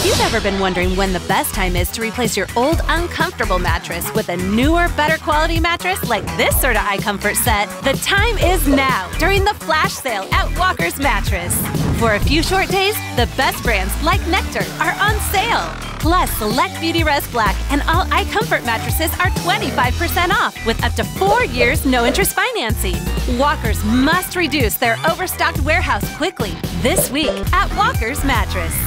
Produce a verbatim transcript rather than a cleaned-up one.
you've ever been wondering when the best time is to replace your old, uncomfortable mattress with a newer, better quality mattress like this sort of eye comfort set, the time is now during the flash sale at Walker's Mattress. For a few short days, the best brands like Nectar are on sale. Plus, select Beauty Rest Black and all eye comfort mattresses are twenty-five percent off with up to four years no-interest financing. Walkers must reduce their overstocked warehouse quickly this week at Walker's Mattress.